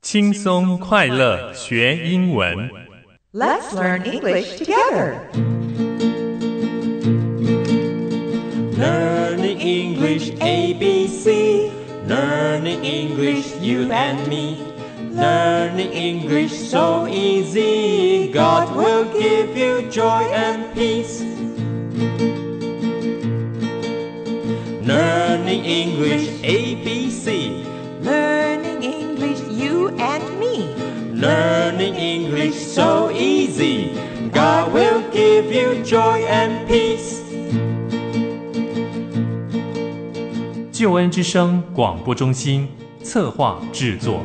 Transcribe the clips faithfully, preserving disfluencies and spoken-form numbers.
轻松快乐学英文。 Let's learn English together. Learning English A B C. Learning English you and me. Learning English so easy. God will give you joy and peace. Learning English A B C. Learning English you and me. Learning English so easy. God will give you joy and peace. 救恩之声广播中心策划制作。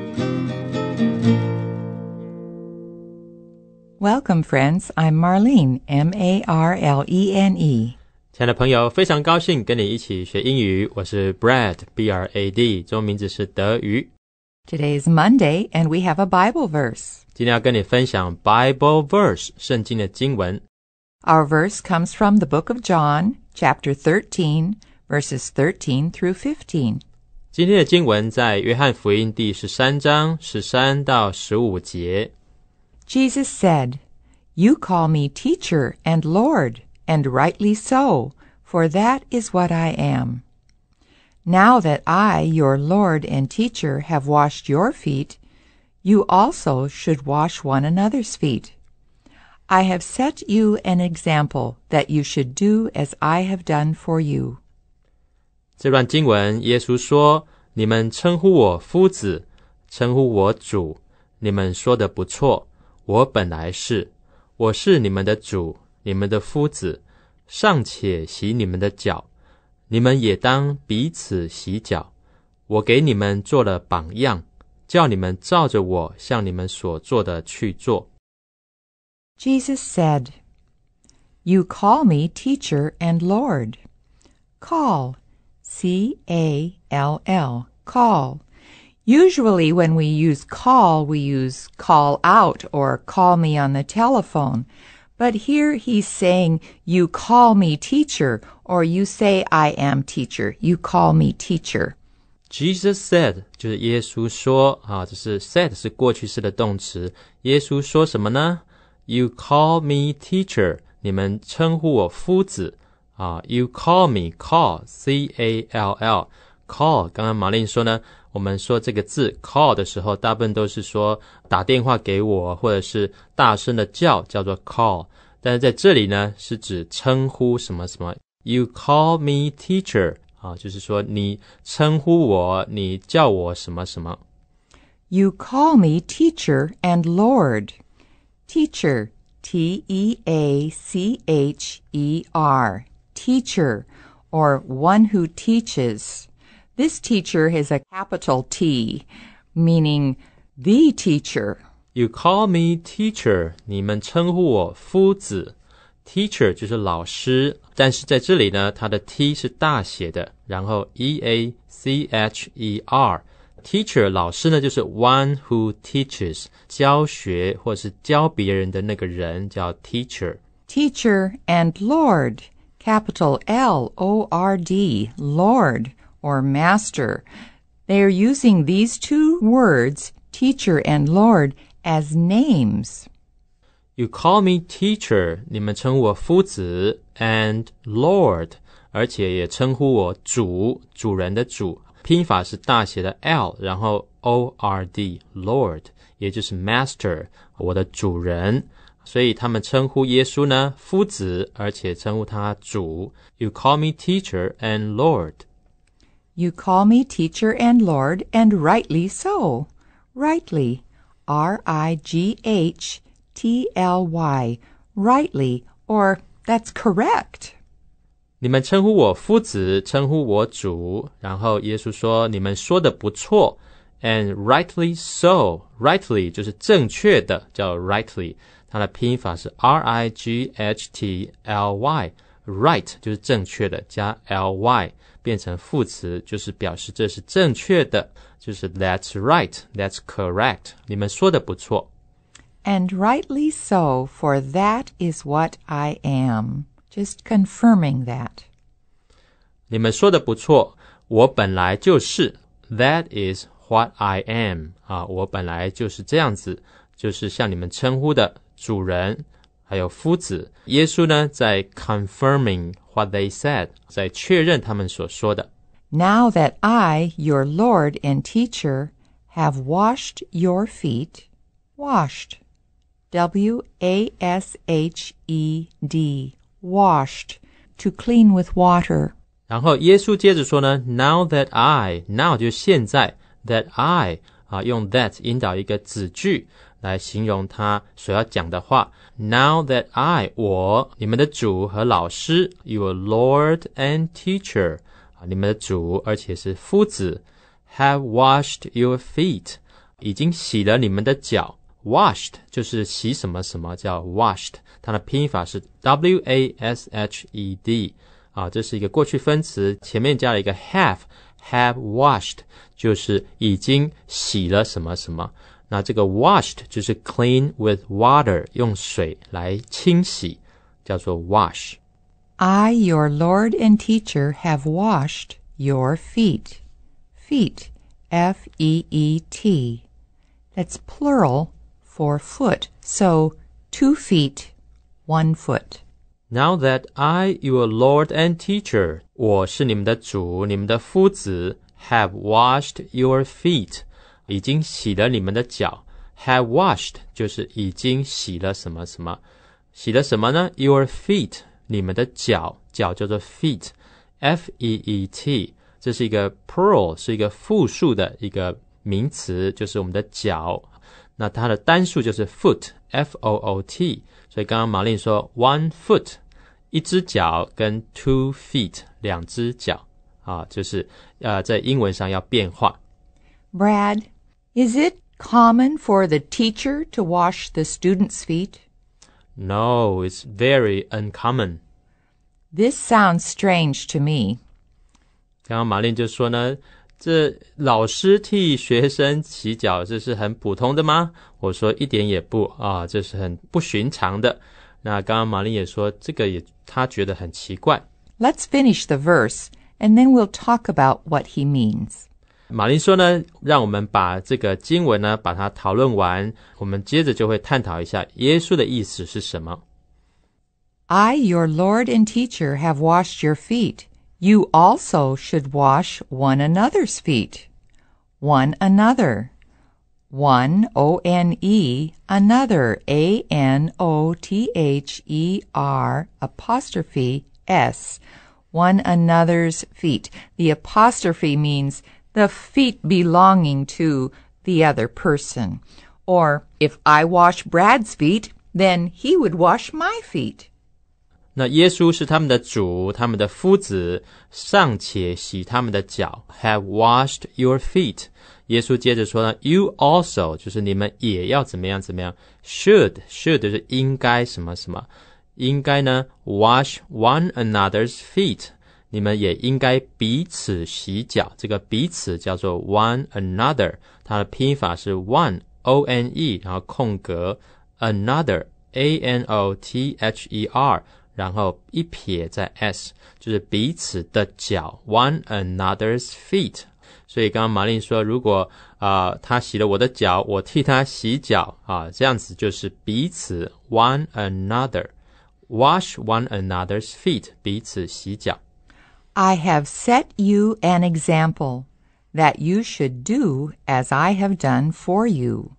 Welcome, friends. I'm Marlene, M A R L E N E. 亲爱的朋友，非常高兴跟你一起学英语。我是 Brad, B R A D， 中文名字是德语。 Today is Monday, and we have a Bible verse. 今天要跟你分享 Bible verse 圣经的经文。 Our verse comes from the book of John, chapter thirteen, verses thirteen through fifteen. 今天的经文在约翰福音第十三章十三到十五节。 Jesus said, "You call me teacher and Lord, and rightly so, for that is what I am. Now that I, your Lord and teacher, have washed your feet, you also should wash one another's feet. I have set you an example that you should do as I have done for you." 这段经文，耶稣说：你们称呼我夫子，称呼我主，你们说得不错，我本来是，我是你们的主，你们的夫子，尚且洗你们的脚，你们也当彼此洗脚。我给你们做了榜样，叫你们照着我向你们所做的去做。 Jesus said, "You call me teacher and Lord." Call, C A L L, call. Usually when we use call, we use call out or call me on the telephone. But here he's saying, you call me teacher, or you say I am teacher. You call me teacher. Jesus said 就是耶稣说啊，这是 said 是过去式的动词。耶稣说什么呢？ You call me teacher， 你们称呼我夫子啊。You call me, call, C A L L, call。 刚刚马令说呢，我们说这个字 call 的时候，大部分都是说打电话给我，或者是大声的叫，叫做 call。 但是在这里呢，是指称呼什么什么。 You call me teacher， 啊，就是说你称呼我，你叫我什么什么。 You call me teacher and Lord. Teacher, T E A C H E R, teacher, or one who teaches. This teacher is a capital T, meaning the teacher. You call me teacher， 你们称呼我夫子。 Teacher 就是老师，但是在这里呢，它的 T 是大写的，然后 E A C H E R。 Teacher 老师呢，就是 one who teaches， 教学或是教别人的那个人叫 teacher。 Teacher and Lord, capital L O R D, Lord, or master. They are using these two words, teacher and Lord, as names. You call me teacher， 你们称呼我夫子 and Lord， 而且也称呼我主，主人的主。拼法是大写的 L， 然后 O R D, Lord， 也就是 Master， 我的主人。所以他们称呼耶稣呢夫子，而且称呼他主。 You call me teacher and Lord。 You call me teacher and Lord, and rightly so. Rightly, R I G H T L Y, rightly, or that's correct. 你们称呼我夫子，称呼我主，然后耶稣说你们说的不错 and rightly so。 rightly 就是正确的，叫 rightly， 它的拼法是 R I G H T L Y。 right 就是正确的，加 L Y 变成副词，就是表示这是正确的，就是 that's right, that's correct， 你们说的不错。 And rightly so, for that is what I am. Just confirming that. 你们说的不错，我本来就是 that is what I am 啊，我本来就是这样子，就是像你们称呼的主人还有夫子。耶稣呢在 confirming what they said， 在确认他们所说的。 Now that I, your Lord and teacher, have washed your feet, washed, W A S H E D, washed, to clean with water. 然后耶稣接着说呢 Now that I, now 就是现在 that I 啊，用 that 引导一个子句来形容他所要讲的话。Now that I, 我，你们的主和老师 your Lord and teacher， 啊，你们的主而且是夫子 have washed your feet， 已经洗了你们的脚。Washed 就是洗什么什么叫 washed， 它的拼法是 W A S H E D， 啊，这是一个过去分词，前面加了一个 have， have washed 就是已经洗了什么什么。那这个 washed 就是 clean with water， 用水来清洗，叫做 wash。 I, your Lord and teacher, have washed your feet. Feet, F E E T. That's plural for foot, so two feet, one foot. Now that I, your Lord and teacher, 我是你们的主，你们的夫子 have washed your feet， 已经洗了你们的脚。 have washed 就是已经洗了什么什么，洗了什么呢？ your feet， 你们的脚，脚叫做 feet， F E E T， 这是一个 plural， 是一个复数的一个名词，就是我们的脚。那它的单数就是 foot， F O O T， 所以刚刚玛丽说 one foot， 一只脚跟 two feet， 两只脚啊，就是呃在英文上要变化。 Brad, is it common for the teacher to wash the students' feet? No, it's very uncommon. This sounds strange to me. 刚刚玛丽就说呢，这老师替学生洗脚，这是很普通的吗？我说一点也不啊，这是很不寻常的。那刚刚玛丽也说，这个也她觉得很奇怪。 Let's finish the verse, and then we'll talk about what he means. 玛丽说呢，让我们把这个经文呢，把它讨论完，我们接着就会探讨一下耶稣的意思是什么。 I, your Lord and teacher, have washed your feet. You also should wash one another's feet. One another. One, O N E, another, A N O T H E R, apostrophe S. One another's feet. The apostrophe means the feet belonging to the other person. Or, if I wash Brad's feet, then he would wash my feet. 那耶稣是他们的主，他们的夫子，尚且洗他们的脚 have washed your feet。 耶稣接着说呢 You also 就是你们也要怎么样怎么样 should should 就是应该什么什么，应该呢 wash one another's feet， 你们也应该彼此洗脚。这个彼此叫做 one another， 它的拼法是 one O N E 然后空格 another A N O T H E R，然后一撇在 s， 就是彼此的脚 one another's feet。 所以刚刚玛丽说，如果啊、呃、他洗了我的脚，我替他洗脚啊，这样子就是彼此 one another wash one another's feet， 彼此洗脚。 I have set you an example that you should do as I have done for you.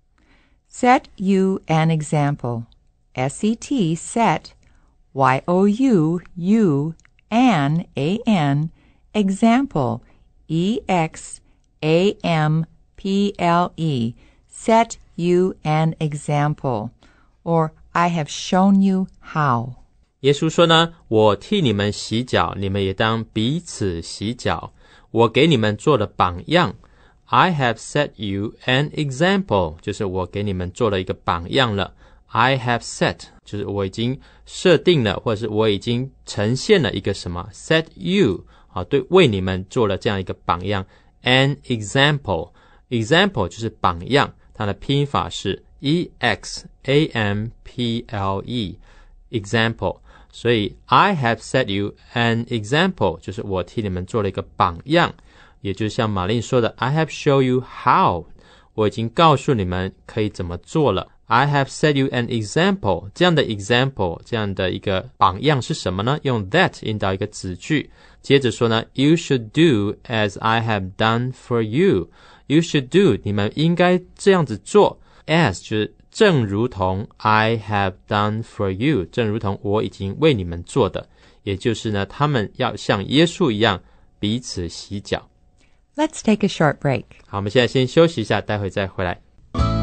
Set you an example. S E T, set, Y O U, U, an, A N, example, E X A M P L E, set you an example, or I have shown you how. 耶稣说呢，我替你们洗脚，你们也当彼此洗脚。我给你们做了榜样。I have set you an example， 就是我给你们做了一个榜样了。I have set 就是我已经设定了，或者是我已经呈现了一个什么 set you 啊，对，为你们做了这样一个榜样 an example example 就是榜样，它的拼法是 E X A M P L E example， 所以 I have set you an example 就是我替你们做了一个榜样。 也就像马令说的 I have shown you how， 我已经告诉你们可以怎么做了。 I have set you an example， 这样的 example， 这样的一个榜样是什么呢？用 that 引导一个子句，接着说呢 You should do as I have done for you， You should do， 你们应该这样子做， as 就是正如同 I have done for you， 正如同我已经为你们做的，也就是呢他们要像耶稣一样彼此洗脚。 Let's take a short break. 好，我们现在先休息一下，待会再回来。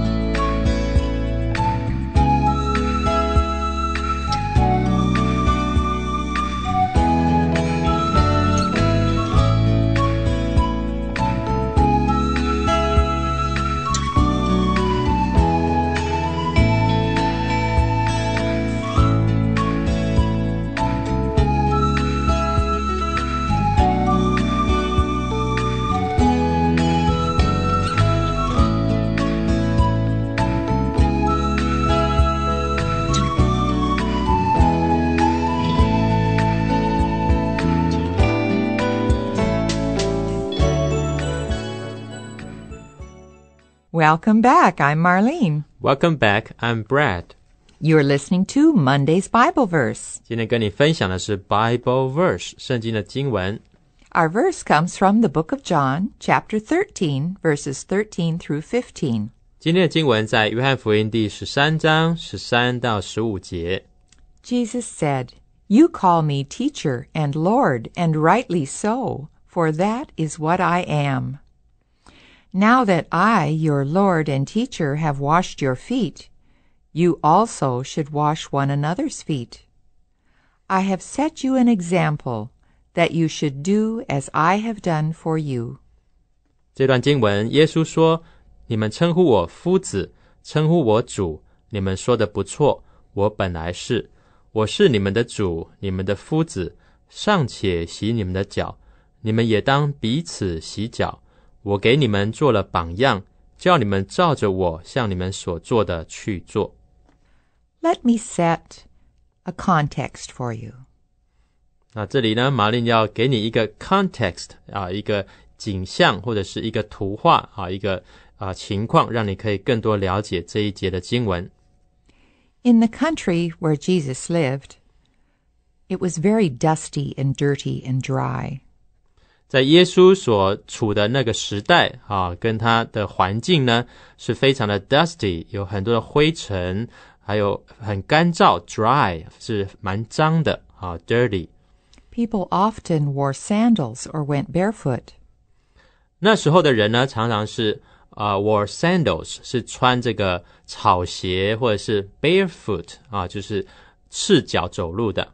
Welcome back. I'm Marlene. Welcome back, I'm Brad. You're listening to Monday's Bible verse. 今天跟你分享的是 Bible verse， 圣经的经文。 Our verse comes from the book of John, chapter thirteen, verses thirteen through fifteen. 今天的经文在约翰福音第十三章十三到十五节。 Jesus said, You call me teacher and Lord, and rightly so, for that is what I am.Now that I, your Lord and teacher, have washed your feet, you also should wash one another's feet. I have set you an example, that you should do as I have done for you. 这段经文，耶稣说：你们称呼我夫子，称呼我主，你们说的不错，我本来是。我是你们的主，你们的夫子，尚且洗你们的脚，你们也当彼此洗脚。我给你们做了榜样，叫你们照着我向你们所做的去做。 Let me set a context for you. 那这里呢，马令要给你一个 context 啊，一个景象或者是一个图画啊，一个啊情况，让你可以更多了解这一节的经文。 In the country where Jesus lived, it was very dusty and dirty and dry. 在耶稣所处的那个时代啊，跟他的环境呢是非常的 dusty， 有很多的灰尘，还有很干燥 dry， 是蛮脏的啊 dirty。 People often wore sandals or went barefoot. 那时候的人呢常常是啊、呃、wore sandals， 是穿这个草鞋，或者是 barefoot 啊，就是赤脚走路的。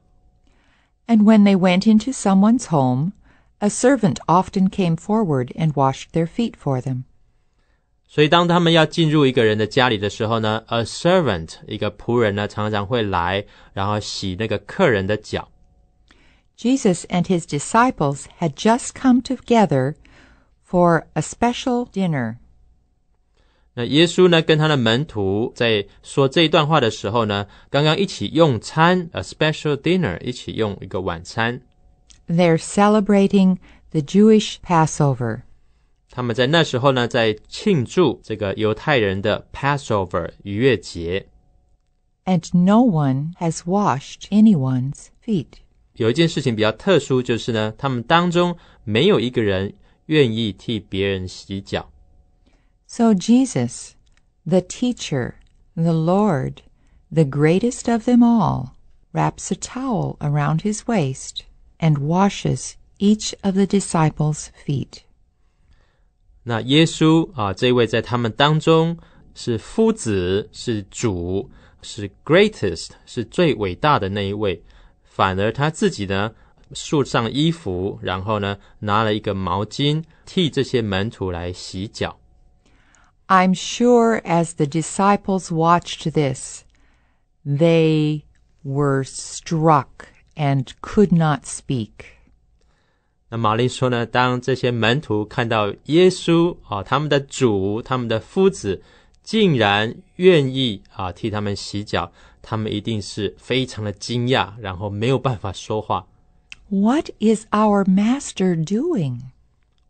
And when they went into someone's home,A servant often came forward and washed their feet for them. 所以当他们要进入一个人的家里的时候呢 a servant 一个仆人呢常常会来，然后洗那个客人的脚。 Jesus and his disciples had just come together for a special dinner. 那耶稣呢跟他的门徒在说这一段话的时候呢，刚刚一起用餐 a special dinner， 一起用一个晚餐。 They're celebrating the Jewish Passover. 他们在那时候呢，在庆祝这个犹太人的 Passover 逾越节。 And no one has washed anyone's feet. 有一件事情比较特殊，就是呢，他们当中没有一个人愿意替别人洗脚。 So Jesus, the teacher, the Lord, the greatest of them all, wraps a towel around his waist.And washes each of the disciples' feet. 那耶稣啊，这位在他们当中是夫子，是主，是 greatest， 是最伟大的那一位。反而他自己呢，束上衣服，然后呢，拿了一个毛巾替这些门徒来洗脚。 I'm sure as the disciples watched this, they were struck.And could not speak. 那马利说呢，当这些门徒看到耶稣啊，他们的主，他们的夫子，竟然愿意啊替他们洗脚，他们一定是非常的惊讶，然后没有办法说话。 What is our master doing?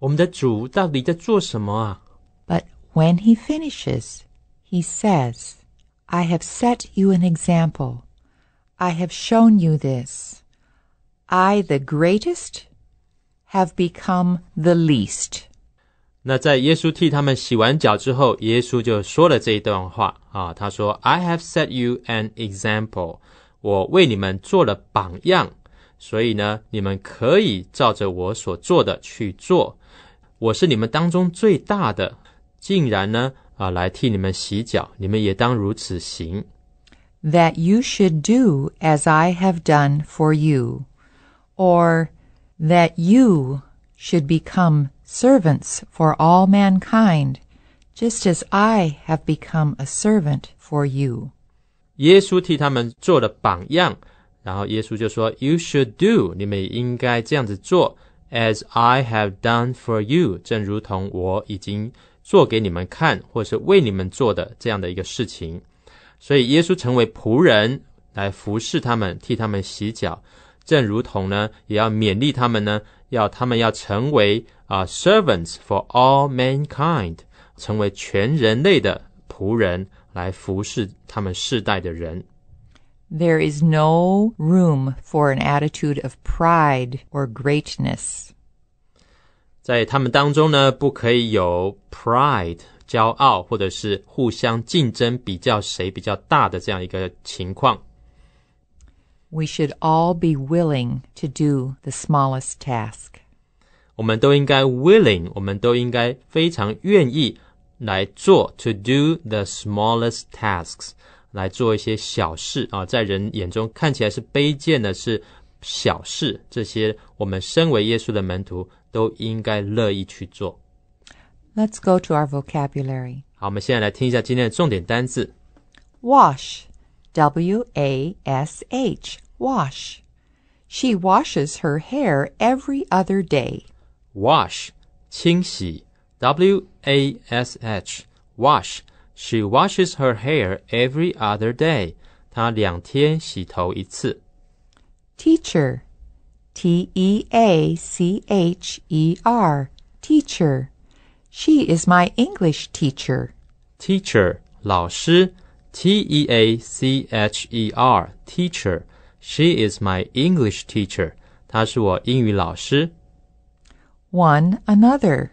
我们的主到底在做什么啊？ But when he finishes, he says, I have set you an example. I have shown you this. I, the greatest, have become the least. 那在耶稣替他们洗完脚之后，耶稣就说了这一段话啊，他说 I have set you an example. 我为你们做了榜样，所以呢，你们可以照着我所做的去做。我是你们当中最大的，竟然呢啊来替你们洗脚，你们也当如此行。 That you should do as I have done for you, or that you should become servants for all mankind, just as I have become a servant for you. 耶稣替他们做了榜样，然后耶稣就说 You should do, 你们也应该这样子做 As I have done for you, 正如同我已经做给你们看，或是为你们做的这样的一个事情。所以耶稣成为仆人来服侍他们，替他们洗脚，正如同呢也要勉励他们呢，要他们要成为、uh, servants for all mankind, 成为全人类的仆人来服侍他们世代的人。 There is no room for an attitude of pride or greatness. 在他们当中呢，不可以有 pride, 骄傲，或者是互相竞争比较谁比较大的这样一个情况。 We should all be willing to do the smallest task. 我们都应该 willing, 我们都应该非常愿意来做 to do the smallest tasks, 来做一些小事啊，在人眼中看起来是卑贱的，是小事，这些我们身为耶稣的门徒都应该乐意去做。 Let's go to our vocabulary. 好，我们现在来听一下今天的重点单字。 Wash, W A S H, wash. She washes her hair every other day. Wash, 清洗 W A S H, wash. She washes her hair every other day. 她两天洗头一次。 Teacher, T E A C H E R, teacher. She is my English teacher. Teacher, 老师 T E A C H E R, teacher. She is my English teacher. 她是我英语老师。 One another.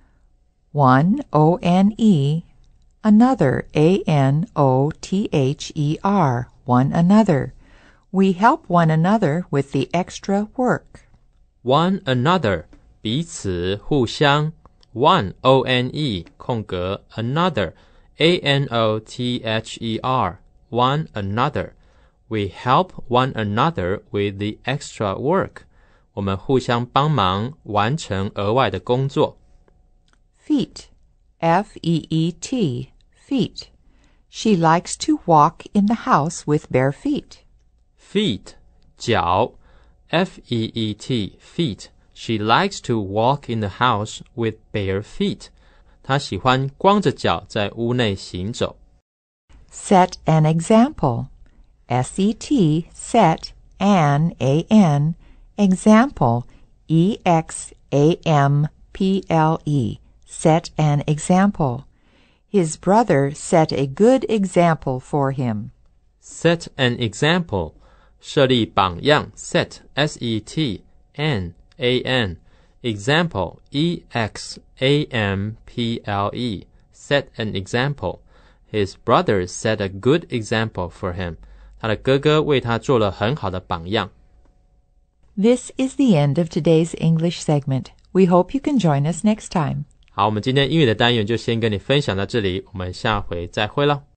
One, O N E, another, A N O T H E R, one another. We help one another with the extra work. One another, 彼此互相。One, O N E, 空格 another, A N O T H E R, one another. We help one another with the extra work. 我们互相帮忙完成额外的工作。 Feet, F E E T, feet. She likes to walk in the house with bare feet. Feet, 脚 F E E T, feet. She likes to walk in the house with bare feet. 她喜欢光着脚在屋内行走。 Set an example. S E T, set, an, A N, example, E X A M P L E, set an example. His brother set a good example for him. Set an example, 设立榜样 set, S E T, N, A N, example, E X A M P L E, set an example. His brother set a good example for him. 他的哥哥为他做了很好的榜样。 This is the end of today's English segment. We hope you can join us next time. 好，我们今天英语的单元就先跟你分享到这里，我们下回再会了。